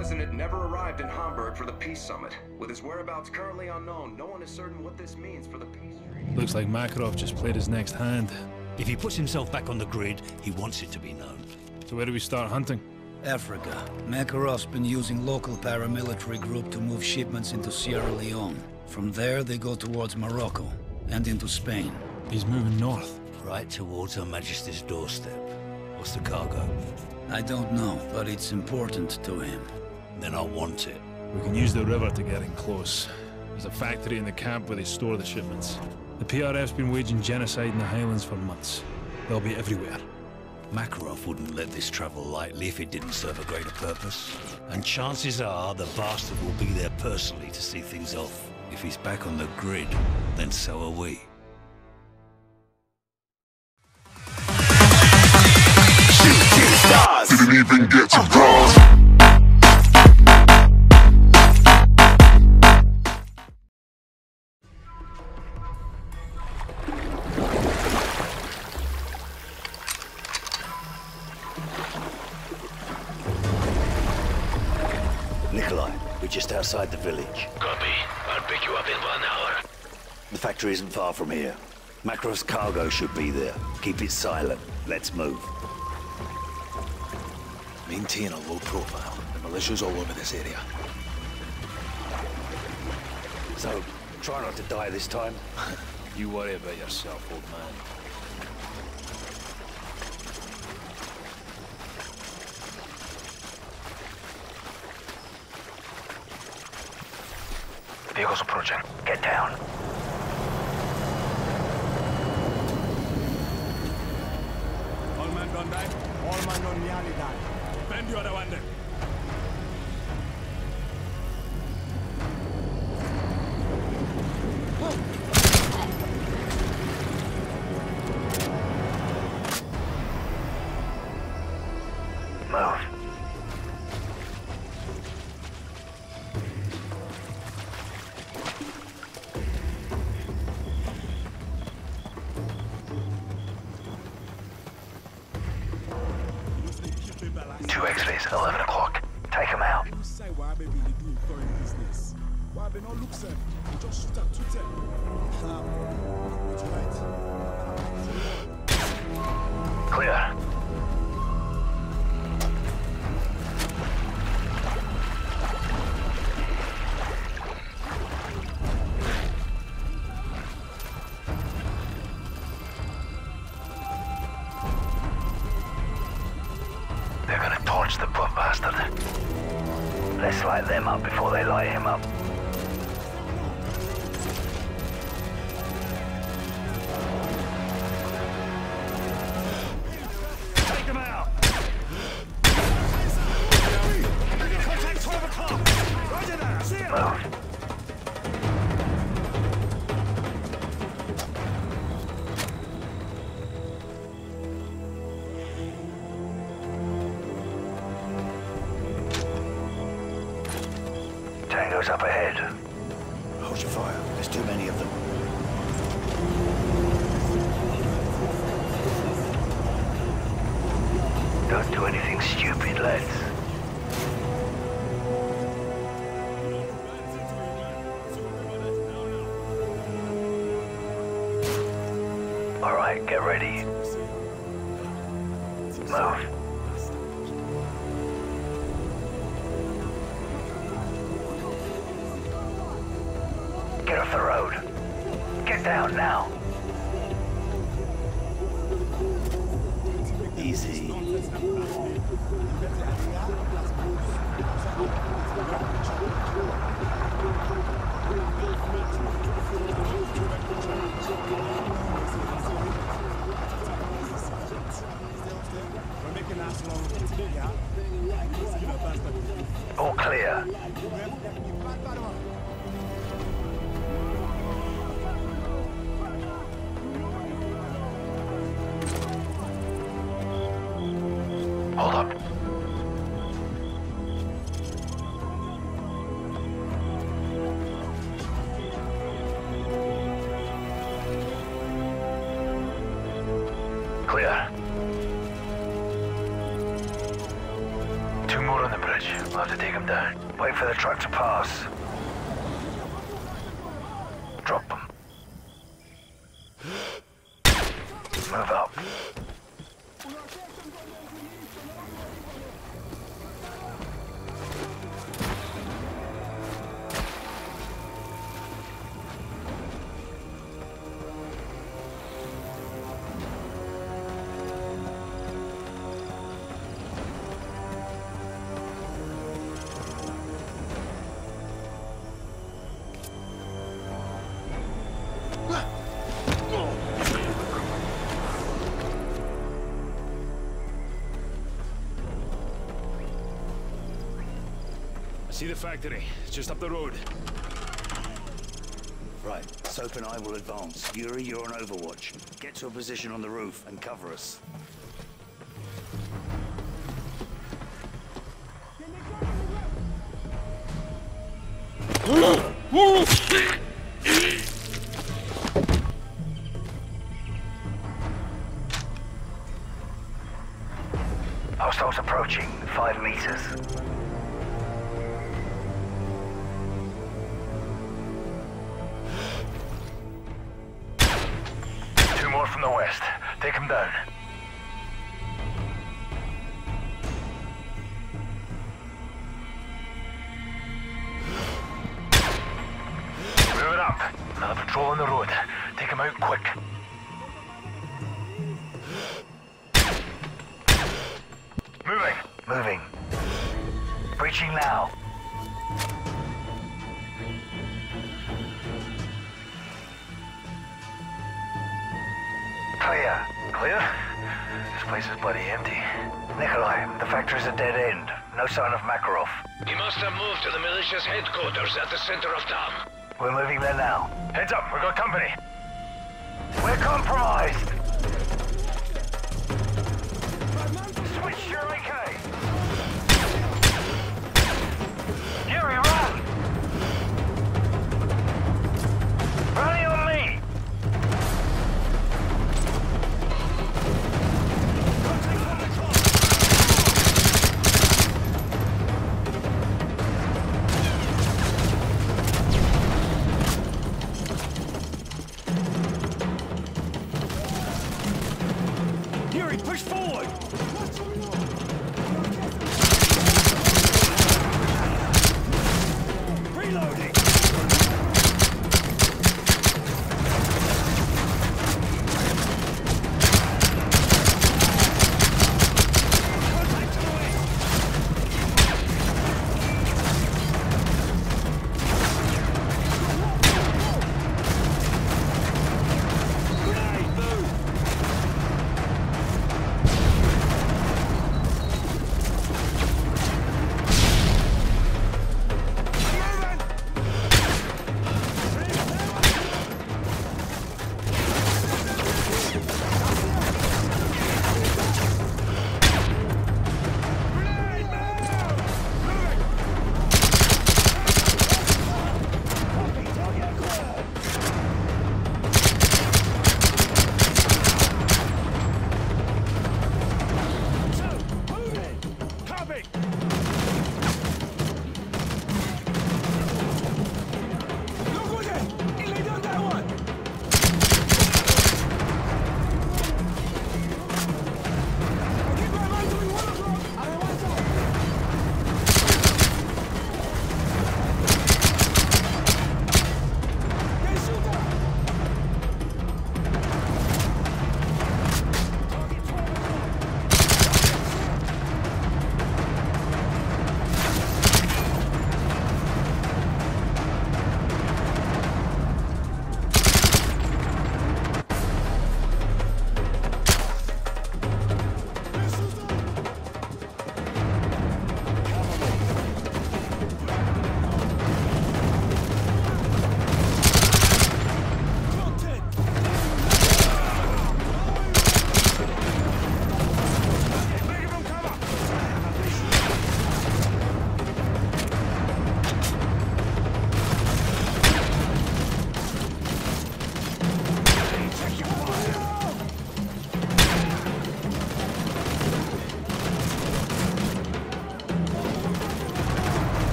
president never arrived in Hamburg for the peace summit. With his whereabouts currently unknown, no one is certain what this means for the peace treaty. Looks like Makarov just played his next hand. If he puts himself back on the grid, he wants it to be known. So where do we start hunting? Africa. Makarov's been using local paramilitary group to move shipments into Sierra Leone. From there, they go towards Morocco and into Spain. He's moving north. Right towards Her Majesty's doorstep. What's the cargo? I don't know, but it's important to him. Then I want it. We can use the river to get in close. There's a factory in the camp where they store the shipments. The PRF's been waging genocide in the Highlands for months. They'll be everywhere. Makarov wouldn't let this travel lightly if it didn't serve a greater purpose. And chances are the bastard will be there personally to see things off. If he's back on the grid, then so are we. Shooting stars didn't even get to cross. Nikolai, we're just outside the village. Copy. I'll pick you up in 1 hour. The factory isn't far from here. Makarov's cargo should be there. Keep it silent. Let's move. Maintain a low profile. The militia's all over this area. So, try not to die this time. You worry about yourself, old man. Vehicles approaching. Get down. All men don't die. All men don't nearly die. Bend the other one then. Move. Two X-rays, 11 o'clock. Take them out. Why baby they doing foreign business? Why they not look sir? Just shoot at 210. It's right. Clear. They're gonna torch the poor bastard. Let's light them up before they light him up. Take them out! Contact 12 o'clock! Roger that! See ya! Move. Tango's up ahead. Hold your fire. There's too many of them. Don't do anything stupid, lads. All right, get ready. Move. Get off the road. Get down now. Easy. All clear. Hold up. Clear. Two more on the bridge. damage. We'll have to take them down. Wait for the truck to pass. Drop them. Move up. See the factory. It's just up the road. Right, Soap and I will advance. Yuri, you're on overwatch. Get to a position on the roof and cover us. Hostiles approaching. 5 meters. More from the west. Take them down. Move it up. Another patrol on the road. Take them out quick. Moving. Moving. Breaching now. Clear. Clear? This place is bloody empty. Nikolai, the factory's a dead end. No sign of Makarov. He must have moved to the militia's headquarters at the center of town. We're moving there now. Heads up, we've got company. We're compromised! Switch your AK! Yuri, run! Running on me! Yuri, push forward!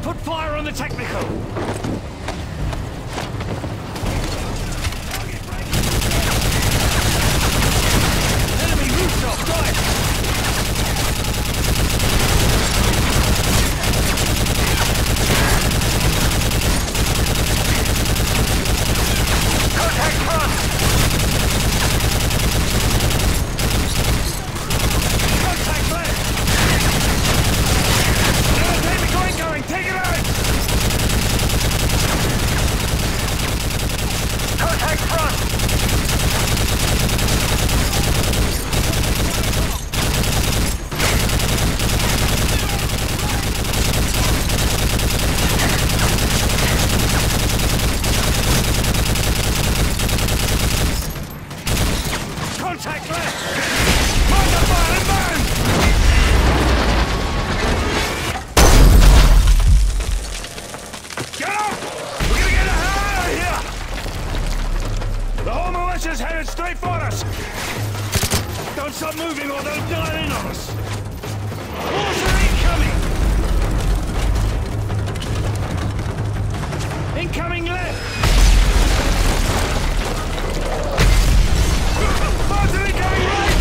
Put fire on the technical! Enemy rooftop, right! Contact front! Contact left! Going, take it out! Contact front! Contact left! Mind the fire and burn! Get up! We're gonna get the hell out of here! The whole militia's headed straight for us! Don't stop moving or they'll dive in on us! Water incoming! Incoming left! Water incoming right!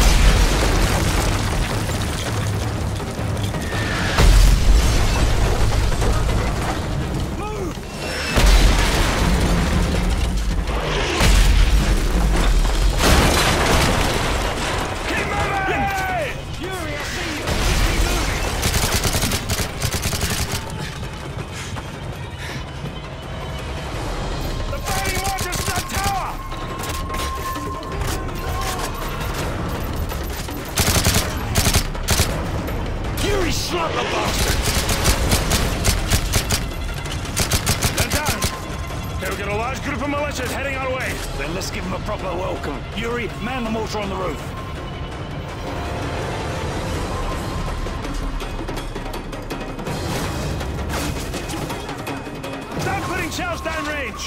Slap the bastard! They're down! Okay, we've got a large group of militias heading our way. Then let's give them a proper welcome. Yuri, man the mortar on the roof. Start putting shells downrange!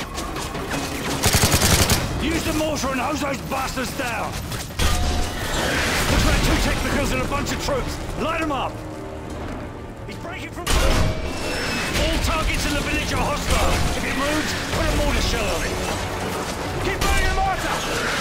Use the mortar and hose those bastards down! Looks like 2 technicals and a bunch of troops. Light them up! Breaking from... All targets in the village are hostile. If it moves, put a mortar shell on it. Keep burning the mortar!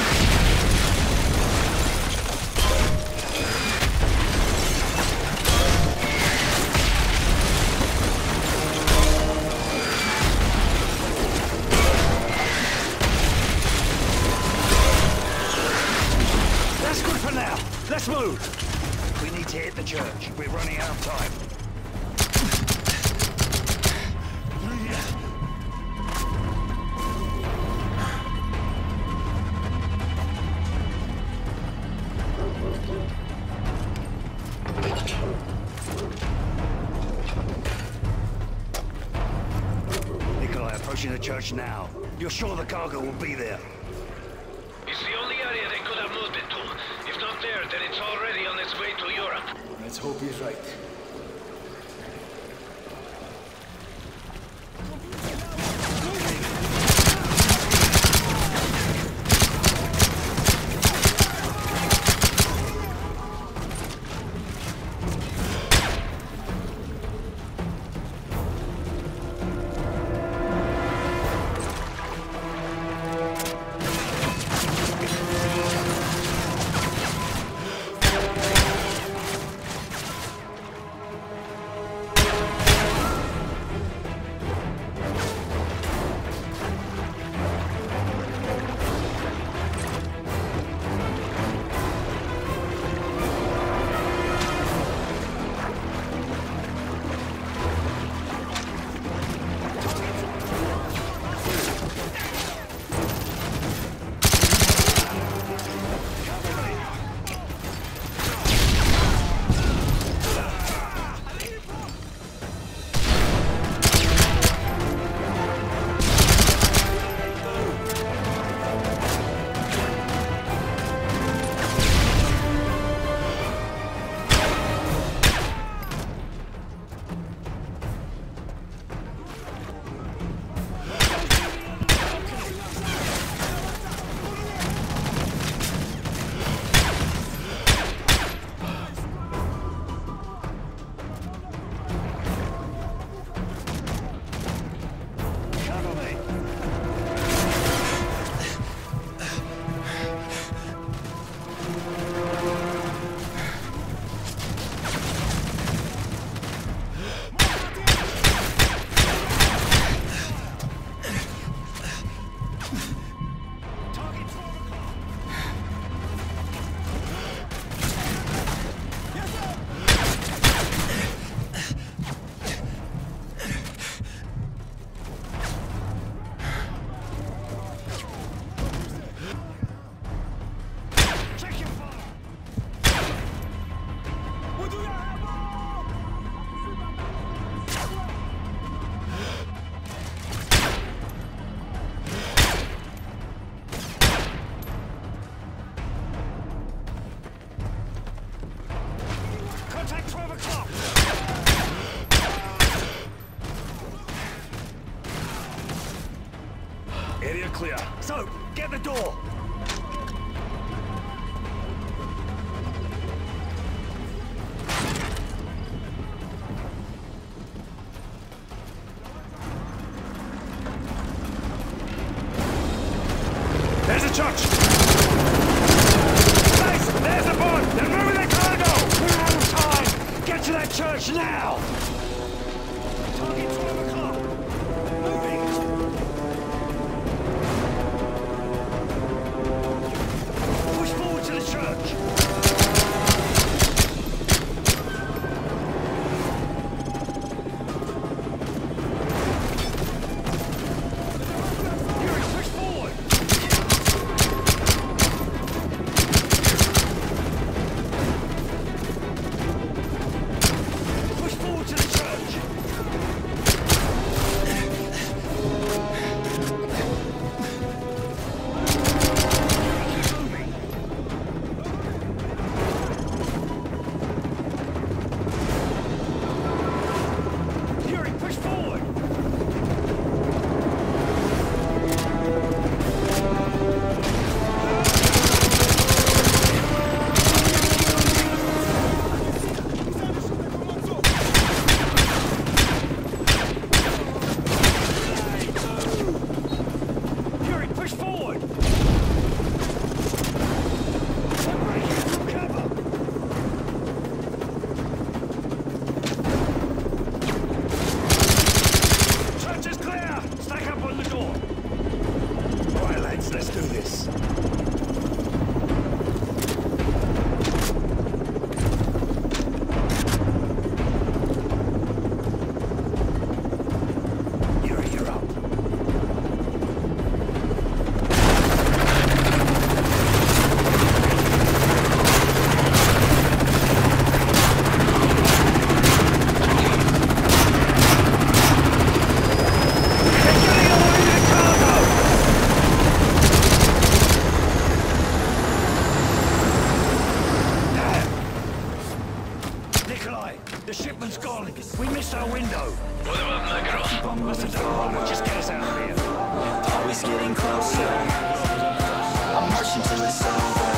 That's good for now. Let's move. We need to hit the church. We're running out of time. Approaching the church now. You're sure the cargo will be there? It's the only area they could have moved it to. If not there, then it's already on its way to Europe. Let's hope he's right. Area clear. So, get the door. There's a church! Guys, there's a boat! They're moving their cargo! We're out of time! Get to that church now! Target 12 o'clock! Moving! Push forward to the church! The shipment's gone. We missed our window. What about Makarov? Must have done wrong. Just get us out of here. Always getting closer. I'm marching till it's over.